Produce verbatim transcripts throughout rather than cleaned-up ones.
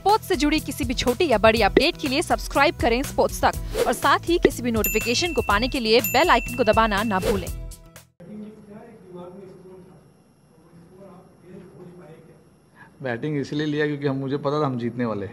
Sports से जुड़ी किसी भी छोटी या बड़ी अपडेट के लिए सब्सक्राइब करें स्पोर्ट्स तक और साथ ही किसी भी नोटिफिकेशन को पाने के लिए बेल आइकन को दबाना ना भूलें। बैटिंग इसलिए लिया क्योंकि हम मुझे पता था हम जीतने वाले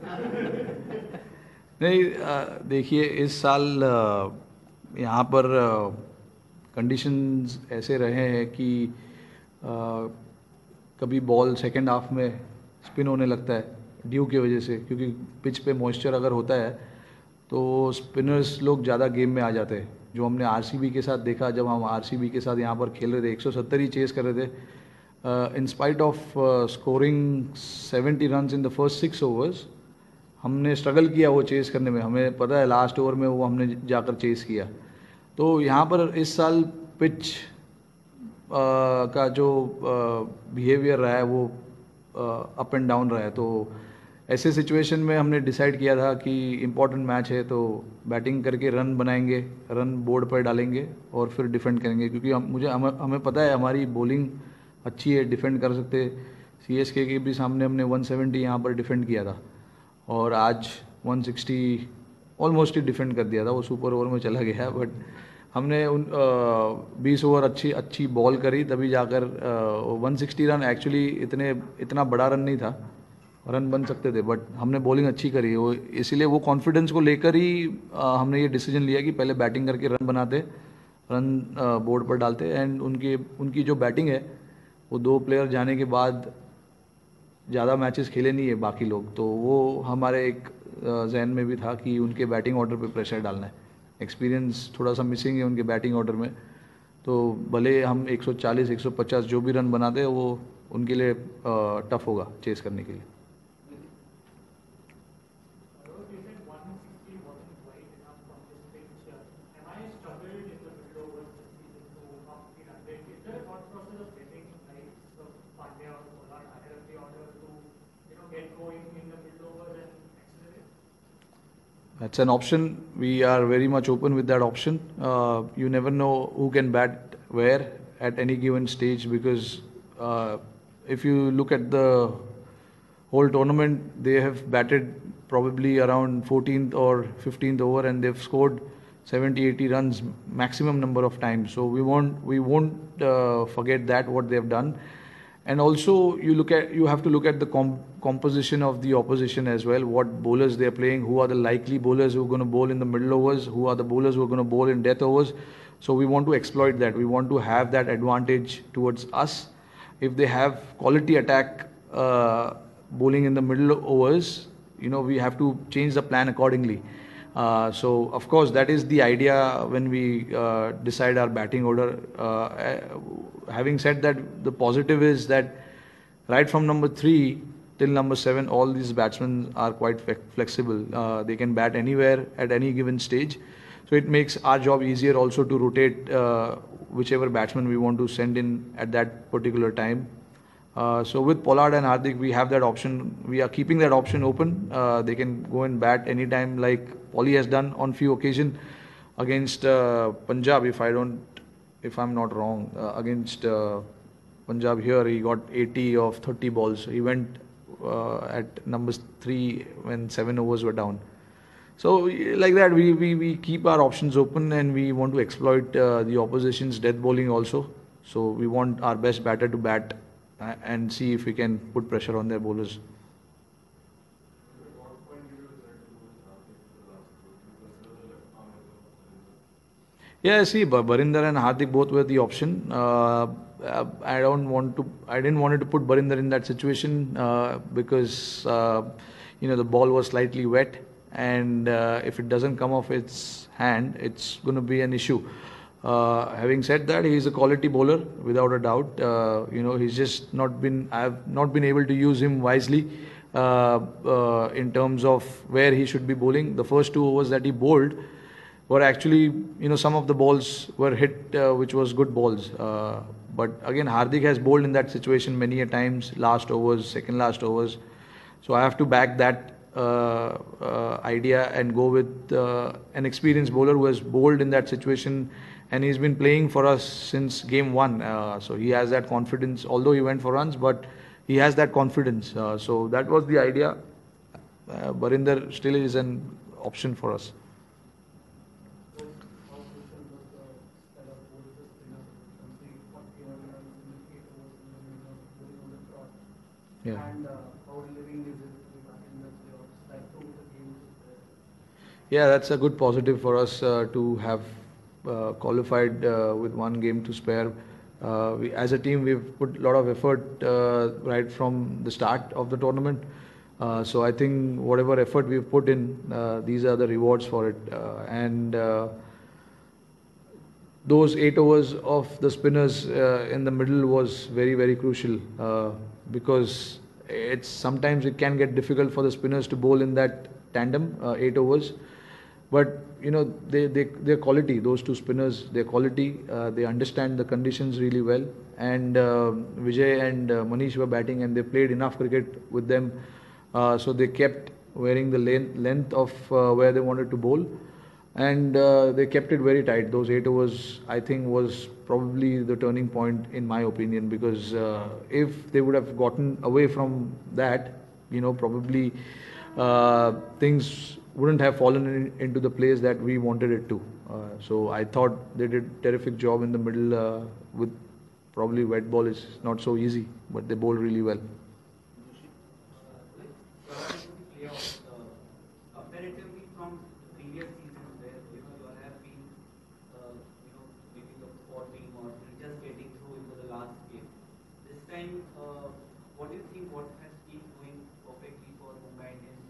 नहीं। देखिए इस साल यहाँ पर कंडीशंस ऐसे रहे हैं कि आ, कभी बॉल सेकेंड हाफ में स्पिन होने लगता है ड्यू की वजह से, क्योंकि पिच पे मॉइस्चर अगर होता है तो स्पिनर्स लोग ज़्यादा गेम में आ जाते हैं। जो हमने आरसीबी के साथ देखा, जब हम आरसीबी के साथ यहाँ पर खेल रहे थे, एक सौ सत्तर ही चेस कर रहे थे, in spite of scoring seventy run in the first six overs, हमने स्ट्रगल किया वो चेस करने में। हमें पता है लास्ट ओवर में वो हमने जाकर चेस किया। तो यहाँ पर इस साल पिच uh, का जो बिहेवियर uh, रहा है वो अप एंड डाउन रहा है। तो ऐसे सिचुएशन में हमने डिसाइड किया था कि इम्पॉर्टेंट मैच है तो बैटिंग करके रन बनाएंगे, रन बोर्ड पर डालेंगे और फिर डिफेंड करेंगे, क्योंकि हम मुझे हम, हमें पता है हमारी बॉलिंग अच्छी है, डिफेंड कर सकते। सीएसके के भी सामने हमने एक सौ सत्तर यहाँ पर डिफेंड किया था और आज एक सौ साठ ऑलमोस्ट ही डिफेंड कर दिया था। वो सुपर ओवर में चला गया, बट हमने उन बीस ओवर अच्छी अच्छी बॉल करी, तभी जाकर एक सौ साठ रन। एक्चुअली इतने इतना बड़ा रन नहीं था, रन बन सकते थे, बट हमने बॉलिंग अच्छी करी। वो इसीलिए वो कॉन्फिडेंस को लेकर ही आ, हमने ये डिसीजन लिया कि पहले बैटिंग करके रन बनाते, रन बोर्ड पर डालते। एंड उनकी उनकी जो बैटिंग है वो दो प्लेयर जाने के बाद ज़्यादा मैचेस खेले नहीं है बाकी लोग, तो वो हमारे एक जहन में भी था कि उनके बैटिंग ऑर्डर पे प्रेशर डालना है। एक्सपीरियंस थोड़ा सा मिसिंग है उनके बैटिंग ऑर्डर में, तो भले हम एक सौ चालीस एक सौ पचास जो भी रन बनाते हैं वो उनके लिए टफ होगा चेस करने के लिए। That's an option. We are very much open with that option. Uh, you never know who can bat where at any given stage, because uh, if you look at the whole tournament, they have batted probably around fourteenth or fifteenth over and they've scored seventy eighty runs maximum number of times. So we won't we won't uh, forget that what they have done. And also you look at you have to look at the com composition of the opposition as well, what bowlers they are playing, who are the likely bowlers who are going to bowl in the middle overs, who are the bowlers who are going to bowl in death overs. So we want to exploit that. We want to have that advantage towards us. If they have quality attack uh, bowling in the middle overs, you know, we have to change the plan accordingly. Uh, so of course that is the idea when we uh, decide our batting order. Uh, having said that, the positive is that right from number three till number seven, all these batsmen are quite flexible. Uh, they can bat anywhere at any given stage. So it makes our job easier also to rotate uh, whichever batsman we want to send in at that particular time. Uh, so with Pollard and Hardik, we have that option. We are keeping that option open. Uh, they can go and bat anytime, like Polly has done on few occasions against uh, Punjab, if I don't, if I'm not wrong. Uh, against uh, Punjab here, he got eighty of thirty balls. He went uh, at number three when seven overs were down. So like that, we, we, we keep our options open and we want to exploit uh, the opposition's death bowling also. So we want our best batter to bat and see if we can put pressure on their bowlers. Yeah, see, Barinder and Hardik both were the option. Uh, I don't want to. I didn't want to put Barinder in that situation uh, because uh, you know the ball was slightly wet, and uh, if it doesn't come off its hand, it's going to be an issue. Uh, having said that, he is a quality bowler without a doubt. Uh, you know, he's just not been. I have not been able to use him wisely uh, uh, in terms of where he should be bowling. The first two overs that he bowled were actually, you know, some of the balls were hit, uh, which was good balls. Uh, but again, Hardik has bowled in that situation many a times, last overs, second last overs. So I have to back that uh, uh, idea and go with uh, an experienced bowler who has bowled in that situation, and he's been playing for us since game one. Uh, so he has that confidence, although he went for runs, but he has that confidence. Uh, so that was the idea. uh, Barinder still is an option for us. Yeah. And uh, how living is it to be back in the playoffs? Like two the games. Yeah, that's a good positive for us uh, to have uh, qualified uh, with one game to spare. Uh, we, as a team, we've put a lot of effort uh, right from the start of the tournament. Uh, so I think whatever effort we've put in, uh, these are the rewards for it. Uh, and uh, those eight overs of the spinners uh, in the middle was very, very crucial uh, because it's sometimes it can get difficult for the spinners to bowl in that tandem, uh, eight overs. But you know, they, they, their quality, those two spinners, their quality, uh, they understand the conditions really well. And uh, Vijay and uh, Manish were batting, and they played enough cricket with them, uh, so they kept wearing the length, length of uh, where they wanted to bowl, and uh, they kept it very tight. Those eight overs, I think, was probably the turning point in my opinion, because uh, if they would have gotten away from that, you know, probably uh, things wouldn't have fallen in, into the place that we wanted it to. Uh, so I thought they did a terrific job in the middle uh, with probably wet ball is not so easy, but they bowled really well. Playoffs, uh, comparatively from previous seasons where you know you have been uh, you know maybe the fourth team or just getting through into the last game. This time, uh, what do you think? What has been going perfectly for Mumbai Indians?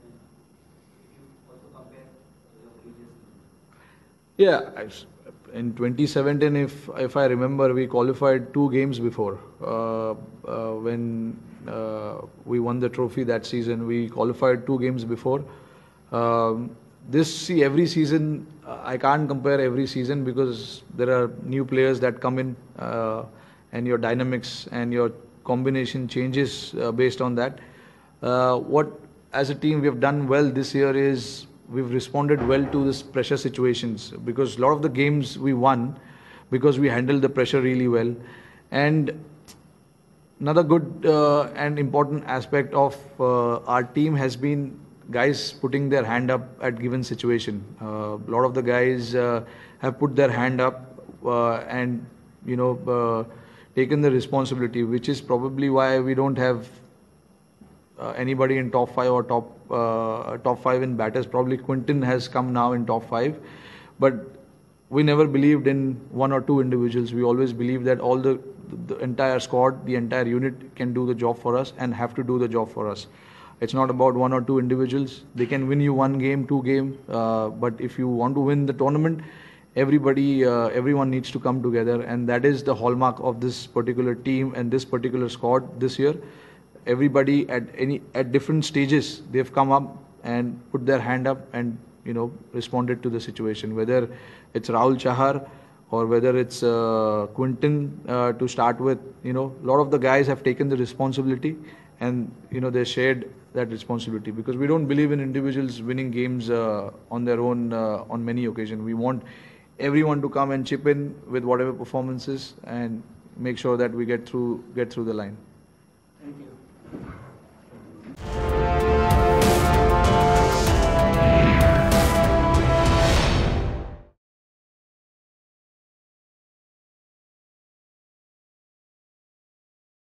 Also compare your previous season. Yeah, in twenty seventeen, if if I remember, we qualified two games before uh, uh, when uh, we won the trophy that season. We qualified two games before. Um, this see every season, uh, I can't compare every season because there are new players that come in, uh, and your dynamics and your combination changes uh, based on that. Uh, what as a team we have done well this year is we've responded well to this pressure situations, because a lot of the games we won because we handled the pressure really well. And another good uh, and important aspect of uh, our team has been guys putting their hand up at given situation. Uh, a lot of the guys uh, have put their hand up uh, and you know uh, taken the responsibility, which is probably why we don't have Uh, anybody in top five or top uh, top five in batters. Probably Quinton has come now in top five, but we never believed in one or two individuals. We always believed that all the the entire squad, the entire unit can do the job for us and have to do the job for us. It's not about one or two individuals. They can win you one game, two game, uh, but if you want to win the tournament, everybody, uh, everyone needs to come together, and that is the hallmark of this particular team and this particular squad this year. Everybody at any at different stages, they've come up and put their hand up and you know responded to the situation. Whether it's Rahul Chahar or whether it's uh, Quinton uh, to start with, you know, a lot of the guys have taken the responsibility, and you know they shared that responsibility, because we don't believe in individuals winning games uh, on their own uh, on many occasions. We want everyone to come and chip in with whatever performances and make sure that we get through get through the line. Thank you.